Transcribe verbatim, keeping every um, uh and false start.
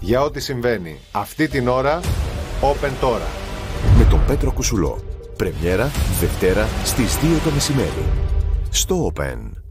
για ό,τι συμβαίνει αυτή την ώρα, Open τώρα. Με τον Πέτρο Κουσουλό. Πρεμιέρα Δευτέρα στις δύο το μεσημέρι. Στο Open.